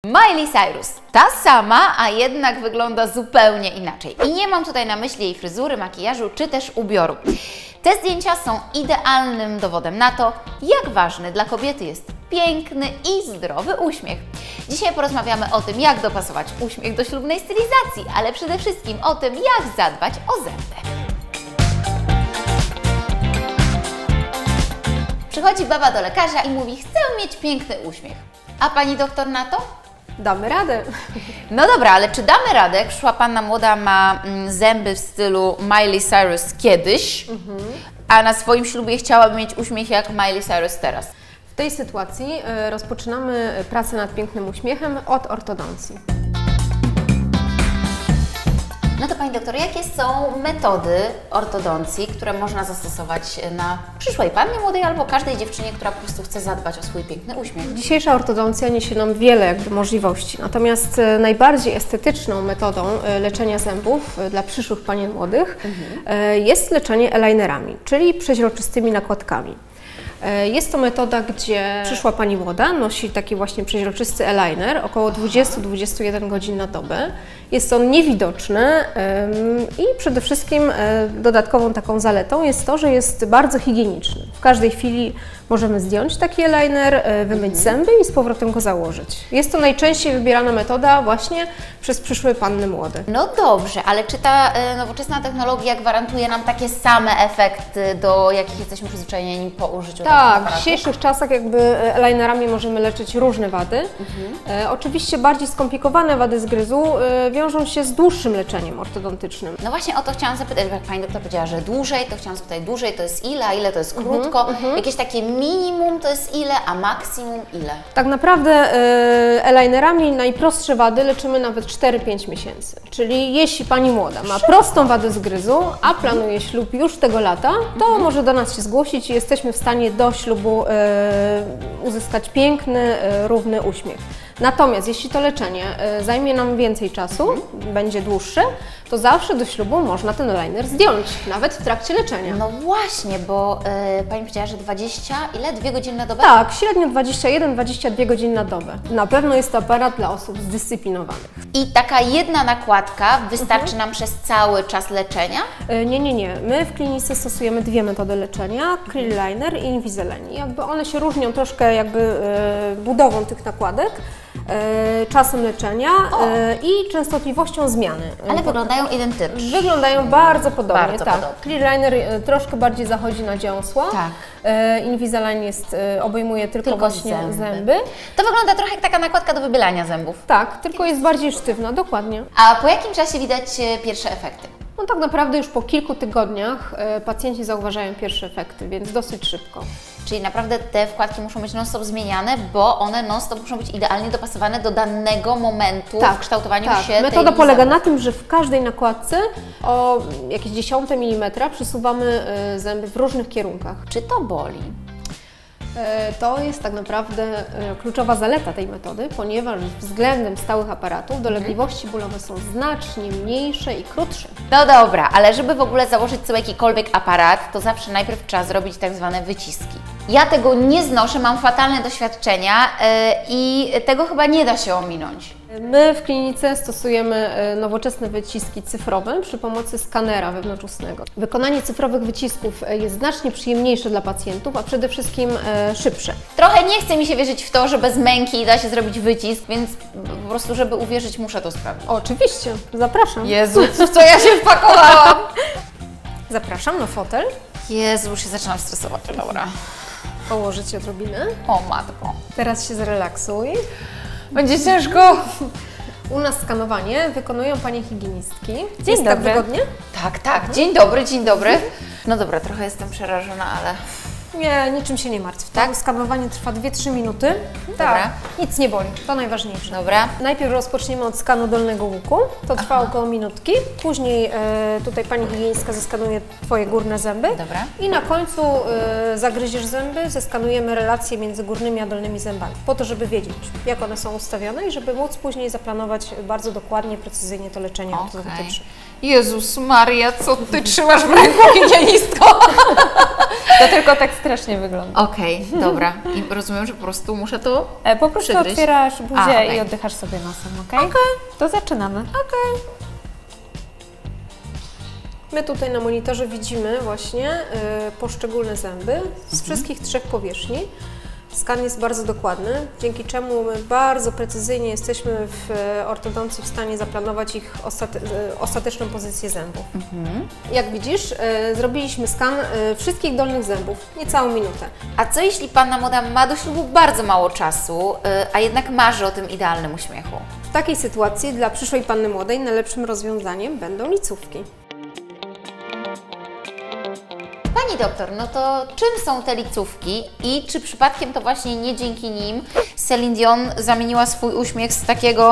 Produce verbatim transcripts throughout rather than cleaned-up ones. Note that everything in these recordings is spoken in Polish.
Miley Cyrus. Ta sama, a jednak wygląda zupełnie inaczej. I nie mam tutaj na myśli jej fryzury, makijażu czy też ubioru. Te zdjęcia są idealnym dowodem na to, jak ważny dla kobiety jest piękny i zdrowy uśmiech. Dzisiaj porozmawiamy o tym, jak dopasować uśmiech do ślubnej stylizacji, ale przede wszystkim o tym, jak zadbać o zęby. Przychodzi baba do lekarza i mówi: chcę mieć piękny uśmiech. A pani doktor na to? Damy radę. No dobra, ale czy damy radę? Jak przyszła panna młoda, ma mm, zęby w stylu Miley Cyrus kiedyś, mhm. a na swoim ślubie chciałaby mieć uśmiech jak Miley Cyrus teraz. W tej sytuacji y, rozpoczynamy pracę nad pięknym uśmiechem od ortodoncji. No to pani doktor, jakie są metody ortodoncji, które można zastosować na przyszłej pannie młodej albo każdej dziewczynie, która po prostu chce zadbać o swój piękny uśmiech? Dzisiejsza ortodoncja niesie nam wiele jakby możliwości, natomiast najbardziej estetyczną metodą leczenia zębów dla przyszłych panien młodych mhm. jest leczenie eyelinerami, czyli przeźroczystymi nakładkami. Jest to metoda, gdzie przyszła pani młoda nosi taki właśnie przeźroczysty eyeliner około dwadzieścia do dwudziestu jeden godzin na dobę. Jest on niewidoczny i przede wszystkim dodatkową taką zaletą jest to, że jest bardzo higieniczny. W każdej chwili możemy zdjąć taki eyeliner, wymyć zęby i z powrotem go założyć. Jest to najczęściej wybierana metoda właśnie przez przyszłe panny młode. No dobrze, ale czy ta nowoczesna technologia gwarantuje nam takie same efekty, do jakich jesteśmy przyzwyczajeni po użyciu tak, takich aparatów? W dzisiejszych czasach jakby eyelinerami możemy leczyć różne wady. Mhm. E, oczywiście bardziej skomplikowane wady zgryzu e, wiążą się z dłuższym leczeniem ortodontycznym. No właśnie o to chciałam zapytać, jak pani doktor powiedziała, że dłużej, to chciałam zapytać dłużej to jest ile, a ile to jest krótko? Mhm. Jakieś takie minimum to jest ile, a maksimum ile? Tak naprawdę e, eyelinerami najprostsze wady leczymy nawet cztery pięć miesięcy. Czyli jeśli pani młoda ma prostą wadę zgryzu, a planuje ślub już tego lata, to mhm. może do nas się zgłosić i jesteśmy w stanie do ślubu e, uzyskać piękny, e, równy uśmiech. Natomiast jeśli to leczenie e, zajmie nam więcej czasu, mhm. będzie dłuższe, to zawsze do ślubu można ten eyeliner zdjąć, nawet w trakcie leczenia. No właśnie, bo e, pani powiedziała, że dwadzieścia, ile? Dwie godziny na dobę? Tak, średnio dwadzieścia jeden do dwudziestu dwóch godzin na dobę. Na pewno jest to aparat dla osób zdyscyplinowanych. I taka jedna nakładka wystarczy mhm. nam przez cały czas leczenia? E, nie, nie, nie. My w klinice stosujemy dwie metody leczenia, Clear Liner i Invisalign. Jakby one się różnią troszkę jakby e, budową tych nakładek, e, czasem leczenia e, i częstotliwością zmiany. Ale wyglądają identycznie. Wyglądają bardzo podobnie, bardzo tak. podobnie. Clear Liner e, troszkę bardziej zachodzi na dziąsła. Tak. E, Invisalign jest, e, obejmuje tylko, tylko właśnie zęby. zęby. To wygląda trochę jak taka nakładka do wybielania zębów. Tak, tylko jest bardziej sztywna, dokładnie. A po jakim czasie widać pierwsze efekty? No tak naprawdę już po kilku tygodniach e, pacjenci zauważają pierwsze efekty, więc dosyć szybko. Czyli naprawdę te wkładki muszą być non-stop zmieniane, bo one non-stop muszą być idealnie dopasowane do danego momentu tak, w kształtowaniu tak. się Metoda tej polega zębów. na tym, że w każdej nakładce o jakieś dziesiąte milimetra przesuwamy e, zęby w różnych kierunkach. Czy to boli? To jest tak naprawdę kluczowa zaleta tej metody, ponieważ względem stałych aparatów dolegliwości bólowe są znacznie mniejsze i krótsze. No dobra, ale żeby w ogóle założyć sobie jakikolwiek aparat, to zawsze najpierw trzeba zrobić tak zwane wyciski. Ja tego nie znoszę, mam fatalne doświadczenia yy, i tego chyba nie da się ominąć. My w klinice stosujemy nowoczesne wyciski cyfrowe przy pomocy skanera wewnątrzustnego. Wykonanie cyfrowych wycisków jest znacznie przyjemniejsze dla pacjentów, a przede wszystkim e, szybsze. Trochę nie chce mi się wierzyć w to, że bez męki da się zrobić wycisk, więc po prostu, żeby uwierzyć, muszę to sprawdzić. Oczywiście, zapraszam. Jezu, w co ja się wpakowałam? Zapraszam na fotel. Jezu, już się zaczynam stresować, dobra. Położę Ci odrobinę. O matko. Teraz się zrelaksuj. Będzie ciężko. U nas skanowanie wykonują panie higienistki. Dzień Jest dobry. Tak wygodnie? Tak, tak. Dzień dobry, dzień dobry. No dobra, trochę jestem przerażona, ale... Nie, niczym się nie martw. Tak? Skanowanie trwa dwie trzy minuty. Dobra. Tak. Nic nie boli, to najważniejsze. Dobra. Najpierw rozpoczniemy od skanu dolnego łuku. To trwa Aha. około minutki. Później e, tutaj pani higienistka zeskanuje Twoje górne zęby. Dobra. I na końcu e, zagryziesz zęby, zeskanujemy relacje między górnymi a dolnymi zębami. Po to, żeby wiedzieć, jak one są ustawione i żeby móc później zaplanować bardzo dokładnie, precyzyjnie to leczenie okay. ortodontyczne. Jezus Maria, co Ty trzymasz w ręku, higienistko? To tylko teksty strasznie wygląda. Okej, okay, dobra. I rozumiem, że po prostu muszę to e, Po prostu przygryźć. Otwierasz buzię A, okay. i oddychasz sobie nosem, ok? Okej. Okay. To zaczynamy. Okej. Okay. My tutaj na monitorze widzimy właśnie y, poszczególne zęby z mhm. wszystkich trzech powierzchni. Skan jest bardzo dokładny, dzięki czemu my bardzo precyzyjnie jesteśmy w ortodoncji w stanie zaplanować ich ostate ostateczną pozycję zębów. Mhm. Jak widzisz, y, zrobiliśmy skan y, wszystkich dolnych zębów, niecałą minutę. A co jeśli panna młoda ma do ślubu bardzo mało czasu, y, a jednak marzy o tym idealnym uśmiechu? W takiej sytuacji dla przyszłej panny młodej najlepszym rozwiązaniem będą licówki. Pani doktor, no to czym są te licówki i czy przypadkiem to właśnie nie dzięki nim Celine Dion zamieniła swój uśmiech z takiego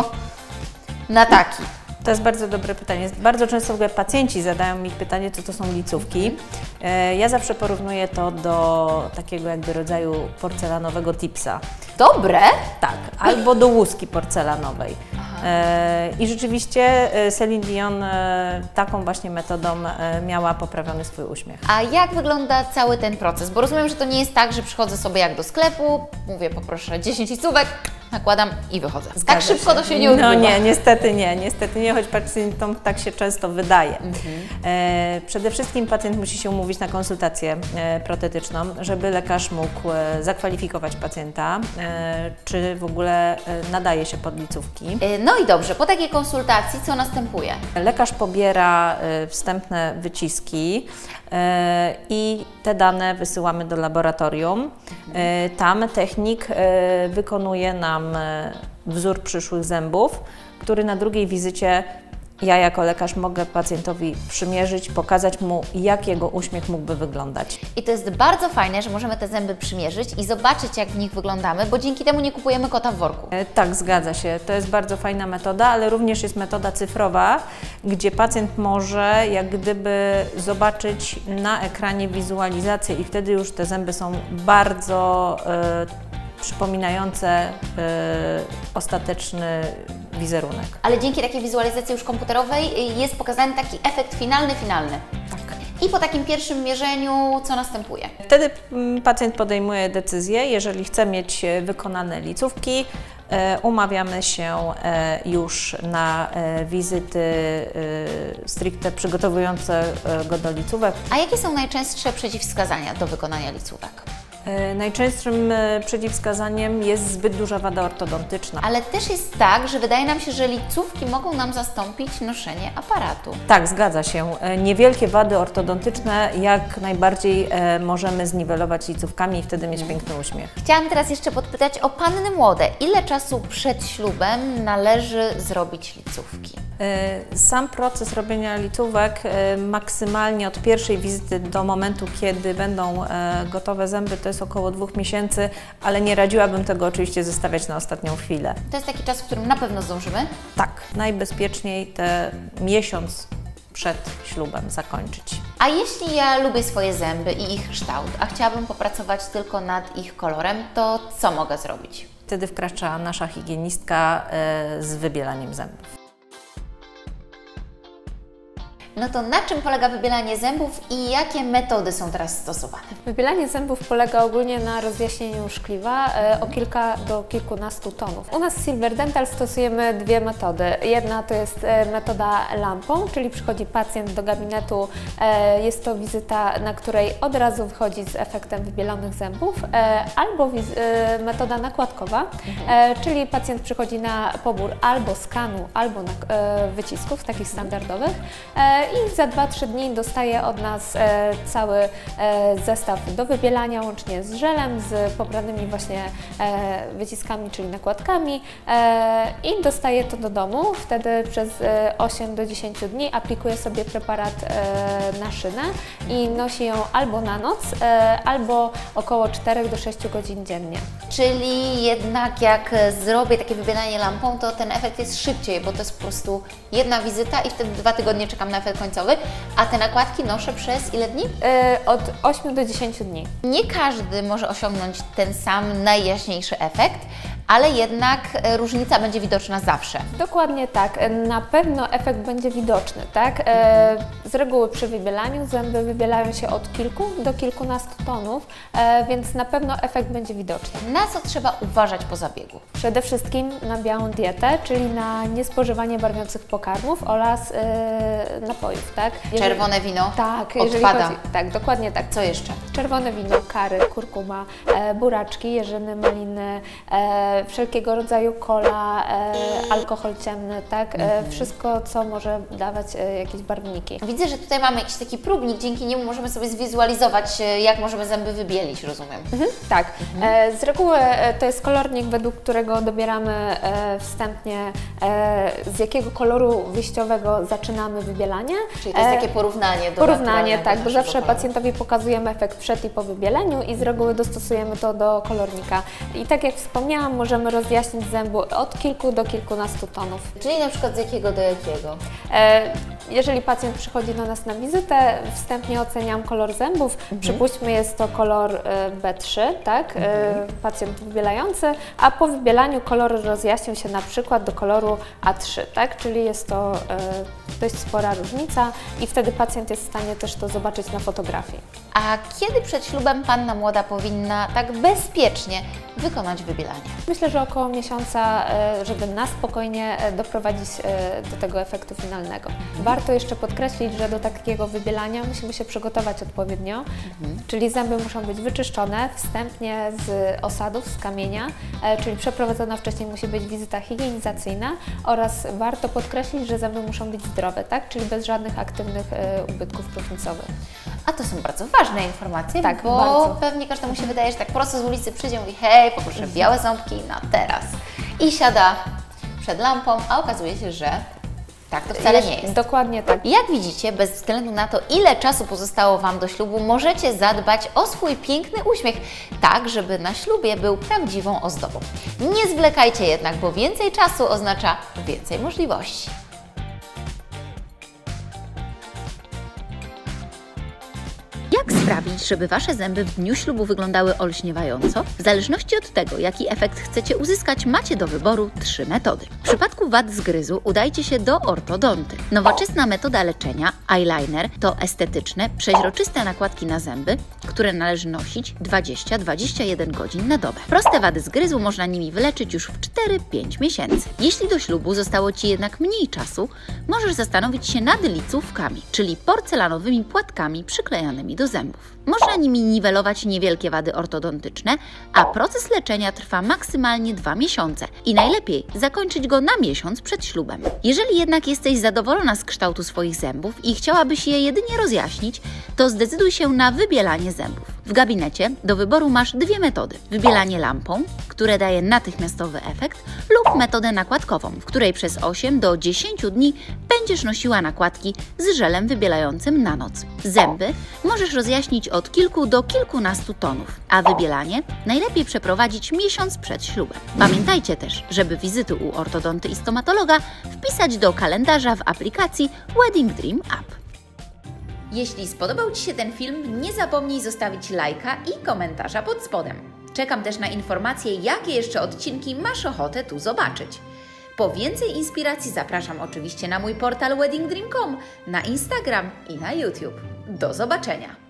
na taki? To jest bardzo dobre pytanie. Bardzo często w ogóle pacjenci zadają mi pytanie, co to są licówki. Ja zawsze porównuję to do takiego jakby rodzaju porcelanowego tipsa. Dobre? Tak, albo do łuski porcelanowej. E, I rzeczywiście Celine Dion e, taką właśnie metodą e, miała poprawiony swój uśmiech. A jak wygląda cały ten proces? Bo rozumiem, że to nie jest tak, że przychodzę sobie jak do sklepu, mówię poproszę dziesięć licówek, nakładam i wychodzę. Zgadza tak szybko się. To się nie odbywa. No nie, niestety nie, niestety nie, choć pacjentom tak się często wydaje. Mhm. E, przede wszystkim pacjent musi się umówić na konsultację e, protetyczną, żeby lekarz mógł e, zakwalifikować pacjenta, e, czy w ogóle e, nadaje się pod licówki. E, no i dobrze, po takiej konsultacji co następuje? Lekarz pobiera e, wstępne wyciski e, i te dane wysyłamy do laboratorium. E, tam technik e, wykonuje nam wzór przyszłych zębów, który na drugiej wizycie ja jako lekarz mogę pacjentowi przymierzyć, pokazać mu, jak jego uśmiech mógłby wyglądać. I to jest bardzo fajne, że możemy te zęby przymierzyć i zobaczyć, jak w nich wyglądamy, bo dzięki temu nie kupujemy kota w worku. E, tak, zgadza się. To jest bardzo fajna metoda, ale również jest metoda cyfrowa, gdzie pacjent może jak gdyby zobaczyć na ekranie wizualizację i wtedy już te zęby są bardzo e, przypominające y, ostateczny wizerunek. Ale dzięki takiej wizualizacji już komputerowej jest pokazany taki efekt finalny, finalny. Tak. I po takim pierwszym mierzeniu co następuje? Wtedy pacjent podejmuje decyzję, jeżeli chce mieć wykonane licówki, y, umawiamy się y, już na y, wizyty y, stricte przygotowujące y, go do licówek. A jakie są najczęstsze przeciwwskazania do wykonania licówek? Najczęstszym przeciwwskazaniem jest zbyt duża wada ortodontyczna. Ale też jest tak, że wydaje nam się, że licówki mogą nam zastąpić noszenie aparatu. Tak, zgadza się. Niewielkie wady ortodontyczne jak najbardziej możemy zniwelować licówkami i wtedy mieć piękny uśmiech. Chciałam teraz jeszcze podpytać o panny młode. Ile czasu przed ślubem należy zrobić licówki? Sam proces robienia licówek maksymalnie od pierwszej wizyty do momentu, kiedy będą gotowe zęby, to jest około dwóch miesięcy, ale nie radziłabym tego oczywiście zostawiać na ostatnią chwilę. To jest taki czas, w którym na pewno zdążymy? Tak, najbezpieczniej te miesiąc przed ślubem zakończyć. A jeśli ja lubię swoje zęby i ich kształt, a chciałabym popracować tylko nad ich kolorem, to co mogę zrobić? Wtedy wkracza nasza higienistka z wybielaniem zębów. No to na czym polega wybielanie zębów i jakie metody są teraz stosowane? Wybielanie zębów polega ogólnie na rozjaśnieniu szkliwa e, o kilka do kilkunastu tonów. U nas w Silver Dental stosujemy dwie metody. Jedna to jest e, metoda lampą, czyli przychodzi pacjent do gabinetu, e, jest to wizyta, na której od razu wychodzi z efektem wybielanych zębów, e, albo e, metoda nakładkowa, mhm. e, czyli pacjent przychodzi na pobór albo skanu, albo na, e, wycisków takich standardowych, e, i za dwa trzy dni dostaje od nas e, cały e, zestaw do wybielania, łącznie z żelem, z pobranymi właśnie e, wyciskami, czyli nakładkami e, i dostaje to do domu. Wtedy przez e, osiem do dziesięciu dni aplikuje sobie preparat e, na szynę i nosi ją albo na noc, e, albo około czterech do sześciu godzin dziennie. Czyli jednak jak zrobię takie wybielanie lampą, to ten efekt jest szybciej, bo to jest po prostu jedna wizyta i wtedy dwa tygodnie czekam na efekt końcowy, a te nakładki noszę przez ile dni? Yy, od ośmiu do dziesięciu dni. Nie każdy może osiągnąć ten sam najjaśniejszy efekt, ale jednak e, różnica będzie widoczna zawsze. Dokładnie tak. Na pewno efekt będzie widoczny, tak? E, z reguły przy wybielaniu zęby wybielają się od kilku do kilkunastu tonów, e, więc na pewno efekt będzie widoczny. Na co trzeba uważać po zabiegu? Przede wszystkim na białą dietę, czyli na niespożywanie barwiących pokarmów oraz e, napojów, tak? Jeżeli, Czerwone wino tak, jeżeli odpada. chodzi, tak, dokładnie tak. Co jeszcze? Czerwone wino, kary, kurkuma, e, buraczki, jeżyny, maliny, e, wszelkiego rodzaju kola, e, alkohol ciemny, tak? E, wszystko, co może dawać e, jakieś barwniki. Widzę, że tutaj mamy jakiś taki próbnik, dzięki niemu możemy sobie zwizualizować, e, jak możemy zęby wybielić, rozumiem. Mhm, tak. E, z reguły e, to jest kolornik, według którego dobieramy e, wstępnie, e, z jakiego koloru wyjściowego zaczynamy wybielanie. Czyli to jest E, takie porównanie do Porównanie, naturalnego tak, bo naszego zawsze koloru. pacjentowi pokazujemy efekt przed i po wybieleniu i z reguły dostosujemy to do kolornika. I tak jak wspomniałam, możemy rozjaśnić zębu od kilku do kilkunastu tonów. Czyli na przykład z jakiego do jakiego? E, Jeżeli pacjent przychodzi do nas na wizytę, wstępnie oceniam kolor zębów. Mhm. Przypuśćmy, jest to kolor e, B trzy, tak? Mhm. E, pacjent wybielający, a po wybielaniu kolor rozjaśnił się na przykład do koloru A trzy, tak? Czyli jest to e, dość spora różnica i wtedy pacjent jest w stanie też to zobaczyć na fotografii. A kiedy przed ślubem panna młoda powinna tak bezpiecznie wykonać wybielanie? Myślę, że około miesiąca, e, żeby na spokojnie e, doprowadzić e, do tego efektu finalnego. Warto jeszcze podkreślić, że do takiego wybielania musimy się przygotować odpowiednio, mhm. czyli zęby muszą być wyczyszczone wstępnie z osadów, z kamienia, e, czyli przeprowadzona wcześniej musi być wizyta higienizacyjna oraz warto podkreślić, że zęby muszą być zdrowe, tak? Czyli bez żadnych aktywnych e, ubytków próchnicowych. A to są bardzo ważne informacje, Tak, bo bardzo. pewnie każdemu się wydaje, że tak prosto z ulicy przyjdzie i mówi: hej, poproszę białe ząbki na teraz. I siada przed lampą, a okazuje się, że tak to wcale nie jest. Dokładnie tak. Jak widzicie, bez względu na to, ile czasu pozostało Wam do ślubu, możecie zadbać o swój piękny uśmiech, tak żeby na ślubie był prawdziwą ozdobą. Nie zwlekajcie jednak, bo więcej czasu oznacza więcej możliwości. Jak sprawić, żeby Wasze zęby w dniu ślubu wyglądały olśniewająco? W zależności od tego, jaki efekt chcecie uzyskać, macie do wyboru trzy metody. W przypadku wad zgryzu udajcie się do ortodonty. Nowoczesna metoda leczenia, eyeliner, to estetyczne, przeźroczyste nakładki na zęby, które należy nosić dwadzieścia do dwudziestu jeden godzin na dobę. Proste wady zgryzu można nimi wyleczyć już w cztery do pięciu miesięcy. Jeśli do ślubu zostało Ci jednak mniej czasu, możesz zastanowić się nad licówkami, czyli porcelanowymi płatkami przyklejanymi do zębów. Można nimi niwelować niewielkie wady ortodontyczne, a proces leczenia trwa maksymalnie dwa miesiące i najlepiej zakończyć go na miesiąc przed ślubem. Jeżeli jednak jesteś zadowolona z kształtu swoich zębów i chciałabyś je jedynie rozjaśnić, to zdecyduj się na wybielanie zębów. W gabinecie do wyboru masz dwie metody. Wybielanie lampą, które daje natychmiastowy efekt, lub metodę nakładkową, w której przez osiem do dziesięciu dni będziesz nosiła nakładki z żelem wybielającym na noc. Zęby możesz rozjaśnić od kilku do kilkunastu tonów, a wybielanie najlepiej przeprowadzić miesiąc przed ślubem. Pamiętajcie też, żeby wizyty u ortodonty i stomatologa wpisać do kalendarza w aplikacji Wedding Dream App. Jeśli spodobał Ci się ten film, nie zapomnij zostawić lajka i komentarza pod spodem. Czekam też na informacje, jakie jeszcze odcinki masz ochotę tu zobaczyć. Po więcej inspiracji zapraszam oczywiście na mój portal wedding dream kropka com, na Instagram i na YouTube. Do zobaczenia!